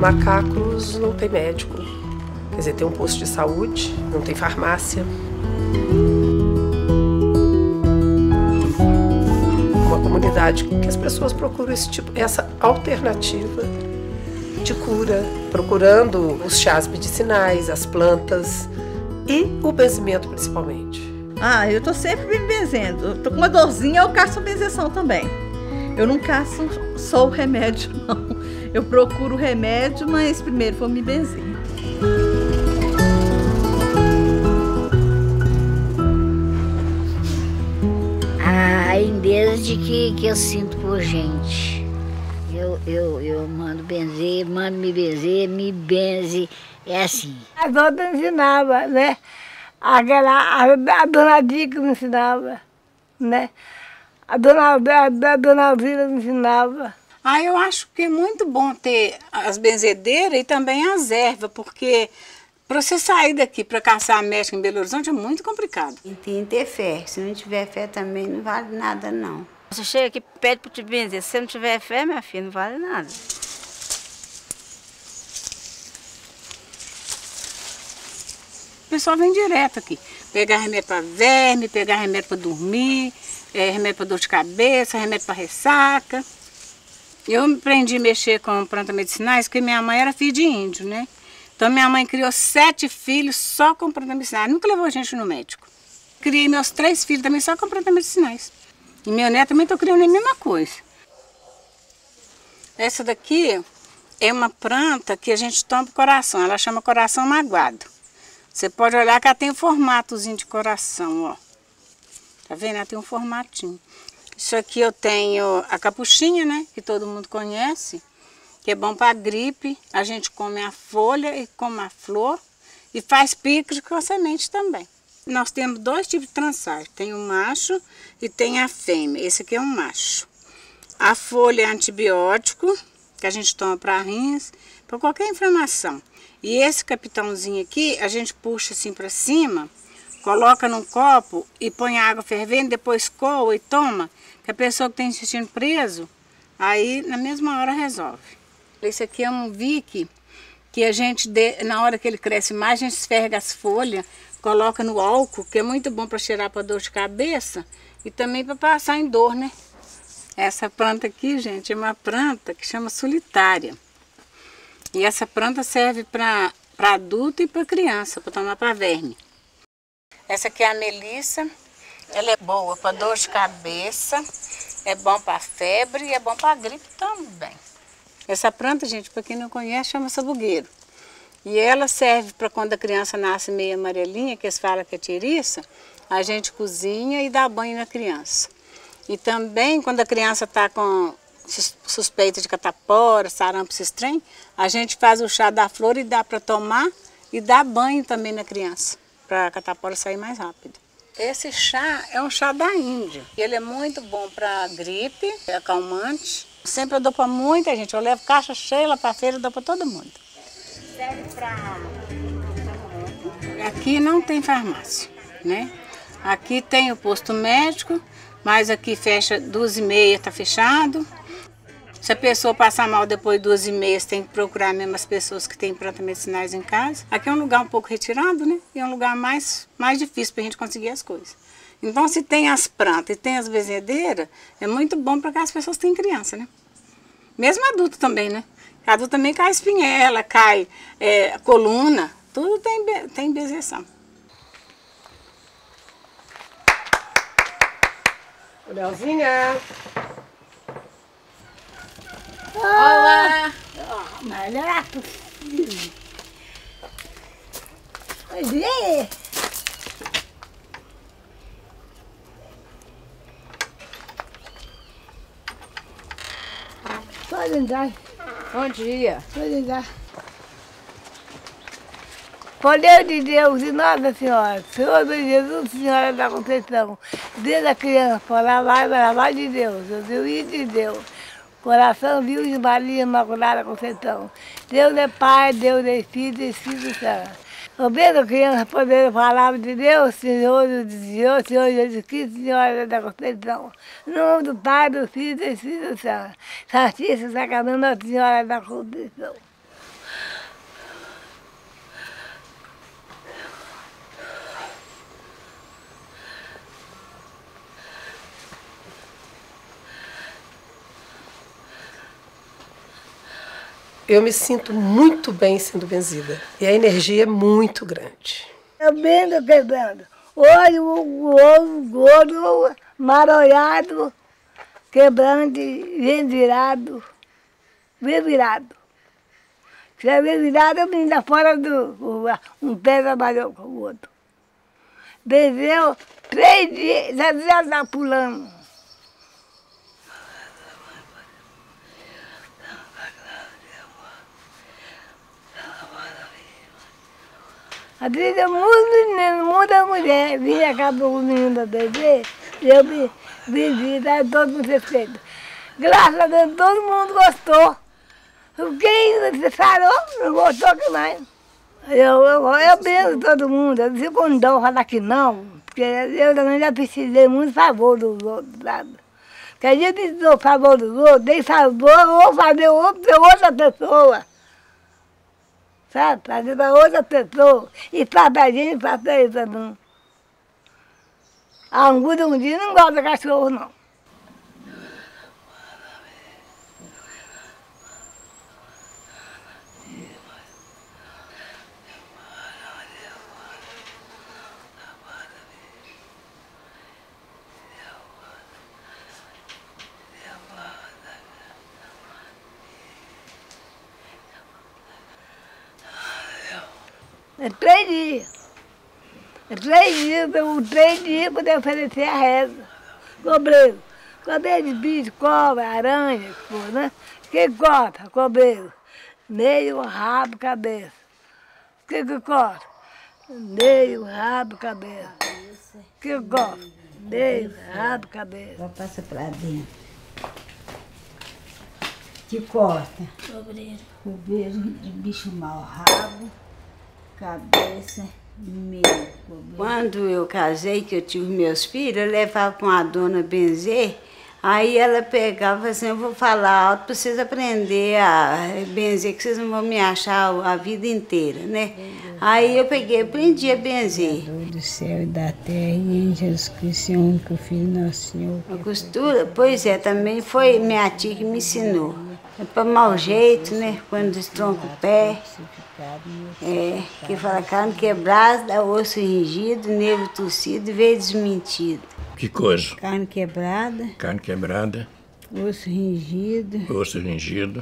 macacos não tem médico. Quer dizer, tem um posto de saúde, não tem farmácia. Uma comunidade que as pessoas procuram essa alternativa de cura, procurando os chás medicinais, as plantas e o benzimento principalmente. Eu tô sempre me benzendo. Eu tô com uma dorzinha, eu caço a benzeção também. Eu não caço só o remédio, não. Eu procuro o remédio, mas primeiro vou me benzer. A lindeza que eu sinto por gente. Eu mando benzer, mando me benzer, me benze. É assim. As outras ensinavam, né? A dona Dica me ensinava, né? A dona Alzira me ensinava. Eu acho que é muito bom ter as benzedeiras e também as ervas, porque para você sair daqui para caçar médico em Belo Horizonte é muito complicado. E tem que ter fé. Se não tiver fé também não vale nada, não. Você chega aqui e pede para te benzer. Se você não tiver fé, minha filha, não vale nada. O pessoal vem direto aqui, pegar remédio para verme, pegar remédio para dormir, remédio para dor de cabeça, remédio para ressaca. Eu aprendi a mexer com plantas medicinais porque minha mãe era filha de índio, né? Então minha mãe criou 7 filhos só com plantas medicinais, nunca levou a gente no médico. Criei meus 3 filhos também só com plantas medicinais. E meu neto também estou criando a mesma coisa. Essa daqui é uma planta que a gente toma pro coração, ela chama coração magoado. Você pode olhar que ela tem um formatozinho de coração, ó. Tá vendo? Ela tem um formatinho. Isso aqui eu tenho a capuchinha, né? Que todo mundo conhece. Que é bom para gripe. A gente come a folha e come a flor. E faz picos com a semente também. Nós temos 2 tipos de trançagem. Tem o macho e tem a fêmea. Esse aqui é um macho. A folha é antibiótico, que a gente toma para rins, para qualquer inflamação. E esse capitãozinho aqui, a gente puxa assim para cima, coloca num copo e põe a água fervendo, depois coa e toma, que a pessoa que tem intestino preso, aí na mesma hora resolve. Esse aqui é um vique, que a gente, na hora que ele cresce mais, a gente esfrega as folhas, coloca no álcool, que é muito bom para cheirar para dor de cabeça e também para passar em dor, né? Essa planta aqui, gente, é uma planta que chama solitária. E essa planta serve para adulto e para criança, para tomar para verme. Essa aqui é a melissa, ela é boa para dor de cabeça, é bom para febre e é bom para gripe também. Essa planta, gente, para quem não conhece, chama sabugueiro. E ela serve para quando a criança nasce meio amarelinha, que eles falam que é tiriça, a gente cozinha e dá banho na criança. E também quando a criança está com suspeita de catapora, sarampo, esses trem, a gente faz o chá da flor e dá para tomar e dá banho também na criança, para a catapora sair mais rápido. Esse chá é um chá da Índia. Ele é muito bom para gripe, é acalmante. Sempre eu dou para muita gente, eu levo caixa cheia lá para a feira e dou para todo mundo. Serve para... Aqui não tem farmácia, né? Aqui tem o posto médico, mas aqui fecha 2h30, está fechado. Se a pessoa passar mal depois de 2h30, tem que procurar mesmo as pessoas que têm plantas medicinais em casa. Aqui é um lugar um pouco retirado, né? E é um lugar mais difícil para a gente conseguir as coisas. Então, se tem as plantas e tem as benzedeiras, é muito bom para que as pessoas tenham criança, né? Mesmo adulto também, né? Adulto também cai espinhela, cai coluna, tudo tem benzeção. Leozinha! Olá! Mas não era possível. Oi, pode entrar. Bom dia. Pode entrar. Poder de Deus e Nossa Senhora, Senhor de Jesus, Senhora da Conceição, desde a criança, para lavar de Deus, o juiz de Deus, coração Virgem Maria Imaculada Conceição. Deus é Pai, Deus é Filho e Espírito Santo. Obendo a criança poder a palavra de Deus, Senhor Jesus Cristo, Senhora da Conceição. Em nome do Pai, do Filho e do Espírito Santo. Santíssima Sacramento, Nossa Senhora da Conceição. eu me sinto muito bem sendo benzida. E a energia é muito grande. Eu benzo quebrando. Olho marolhado, quebrando, bem virado. Bem virado. Se é bem virado, eu vim da fora do... Um pé trabalhou com o outro. Benzeu 3 dias, já está pulando. A vida muda mulher. Vinha cá para o menino da TV, eu me vendi, todo mundo respeito. Graças a Deus, todo mundo gostou. Quem sarou, não gostou que mais. Eu benzo todo mundo, eu fico com dó falar que não, porque eu também já precisei muito favor dos outros, sabe? Porque a gente deu favor dos outros, dei favor, ou fazer outra pessoa. Sabe? Fazer para outra pessoa. E faz para a gente, faz para eles também. A Anguda um dia não gosta de cachorro, não. É 3 dias. É 3 dias, 3 dias para oferecer a reza. Cobreiro. Cobreiro de bicho, cobra, aranha, né? Que corta? Cobreiro. Meio, rabo, cabeça. O que corta? Meio, rabo, cabeça. O que corta? Meio, rabo, cabeça. Vou passar para dentro. Que corta? Cobreiro. Cobreiro de bicho mau, rabo, cabeça, meio. Quando eu casei, que eu tive meus filhos, eu levava para uma dona benzer, aí ela pegava assim, eu vou falar alto para vocês aprenderem a benzer, que vocês não vão me achar a vida inteira, né? Aí eu peguei, aprendi a benzer. Do céu e da terra, e em Jesus Cristo, o único Filho nosso Senhor. A costura, pois é, também foi minha tia que me ensinou. É para mau jeito, né? Quando estronca o pé. Que fala carne quebrada, osso ringido, nervo torcido e veio desmentido. Que coisa? Carne quebrada. Carne quebrada. Osso ringido. Osso ringido.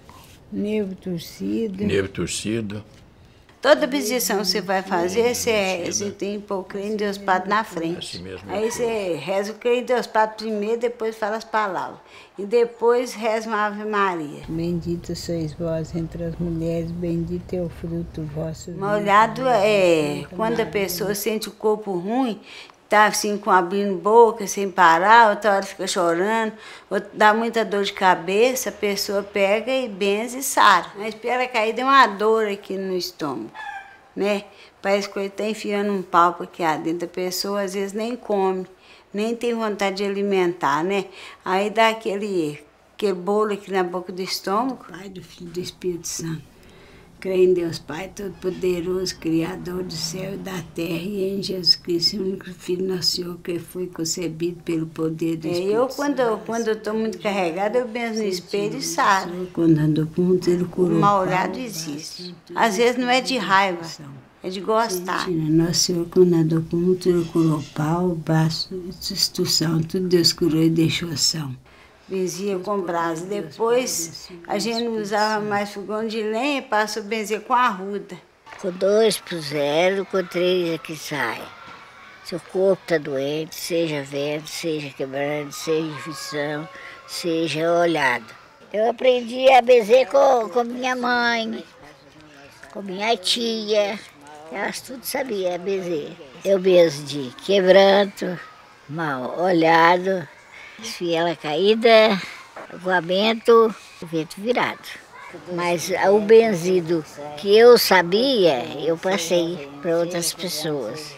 Nervo torcido. Nervo torcido. Toda bendição que você vai fazer, você tem que pôr o crê em Deus Padre na frente. Assim mesmo. Aí você reza o crê em Deus Padre primeiro, depois fala as palavras. E depois reza uma Ave Maria. Bendita sois vós entre as mulheres, bendito é o fruto vosso. Molhado é quando a pessoa sente o corpo ruim, tá assim com abrindo boca, sem parar, outra hora fica chorando, dá muita dor de cabeça, a pessoa pega e benze e sara. Mas espera cair, deu uma dor aqui no estômago, né? Parece que ele está enfiando um pau aqui dentro. A pessoa às vezes nem come, nem tem vontade de alimentar, né? Aí dá aquele bolo aqui na boca do estômago. Pai, do Filho e do Espírito Santo. Creio em Deus Pai Todo-Poderoso, Criador do céu e da terra, e em Jesus Cristo, o único Filho nosso Senhor, que foi concebido pelo poder do Espírito Santo. Quando eu estou muito carregada, eu benzo no espelho e saro. Quando andou com muito, ele curou. O mal-olhado existe. Às vezes não é de raiva, é de gostar. Nosso Senhor, quando andou com muito, ele curou o pau, o braço, a instituição, tudo Deus curou e deixou são. Benzia com brasa. Depois a gente não usava mais fogão de lenha, passou a benzer com arruda. Com 2 puseram, com 3 é que sai. Se o corpo está doente, seja vento, seja quebrado, seja infecção, seja olhado. Eu aprendi a benzer com minha mãe, com minha tia. Elas tudo sabiam benzer. Eu benzo de quebranto, mal olhado, esfiela caída, aguamento, vento virado. Mas o benzido que eu sabia, eu passei para outras pessoas.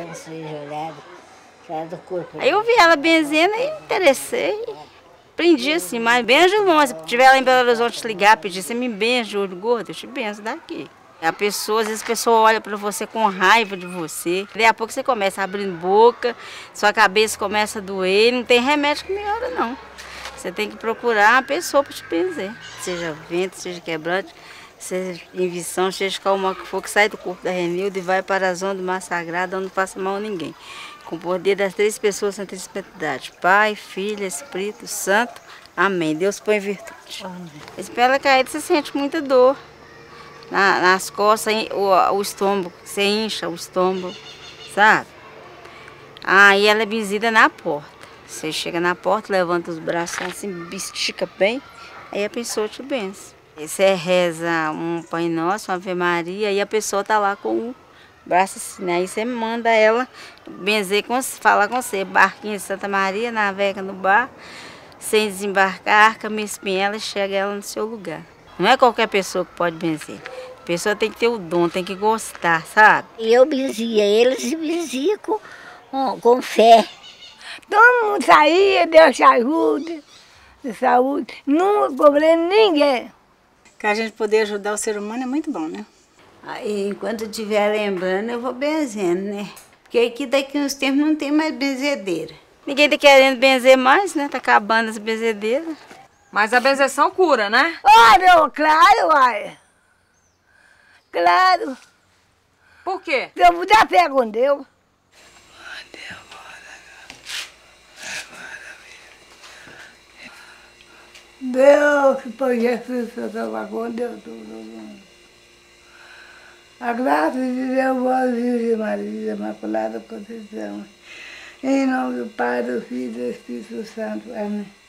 Aí eu vi ela benzendo e me interessei. Aprendi assim, mas benjo longe. Se tiver lá em Belo Horizonte ligar, pedir, você me benja, olho gordo, eu te benzo daqui. Às vezes a pessoa olha para você com raiva de você. Daí a pouco você começa abrindo boca, sua cabeça começa a doer, não tem remédio que melhora não. Você tem que procurar uma pessoa para te benzer. Seja vento, seja quebrante, seja invisão, seja qual uma que for, que sai do corpo da Renilda e vai para a zona do mar sagrado, onde não passa mal a ninguém. Com o poder das 3 pessoas na Trindade, Pai, Filho, Espírito Santo. Amém. Deus põe virtude. Amém. Esse pela caída você sente muita dor. Nas costas, o estômago, você incha o estômago, sabe? Aí ela é benzida na porta. Você chega na porta, levanta os braços assim, estica bem, aí a pessoa te benze. Você reza um Pai Nosso, uma Ave Maria, e a pessoa tá lá com o braço assim, né? Aí você manda ela benzer, falar com você, barquinho de Santa Maria, navega no bar, sem desembarcar, arca, me espinhela e chega ela no seu lugar. Não é qualquer pessoa que pode benzer. A pessoa tem que ter o dom, tem que gostar, sabe? E eu benzia eles e benzia com fé. Todo mundo saía, Deus te ajuda, de saúde. Não cobrei ninguém. Que a gente poder ajudar o ser humano é muito bom, né? Aí, enquanto eu estiver lembrando, eu vou benzendo, né? Porque aqui daqui uns tempos não tem mais benzedeira. Ninguém tá querendo benzer mais, né? Tá acabando as benzedeiras. Mas a benzeção cura, né? Olha, claro, uai. Claro. Por quê? Eu vou dar fé com Deus. Deus, por Jesus, eu estava com Deus tudo. A graça de Deus, vós, Virgem Maria, Imaculada Conceição. Em nome do Pai, do Filho e do Espírito Santo. Amém.